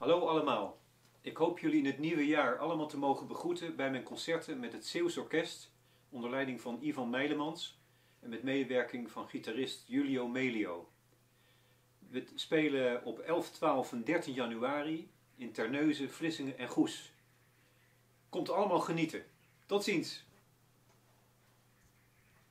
Hallo allemaal. Ik hoop jullie in het nieuwe jaar allemaal te mogen begroeten bij mijn concerten met het Zeeuws Orkest onder leiding van Ivan Meilemans en met medewerking van gitarist Julio Melio. We spelen op 11, 12 en 13 januari in Terneuzen, Vlissingen en Goes. Komt allemaal genieten. Tot ziens!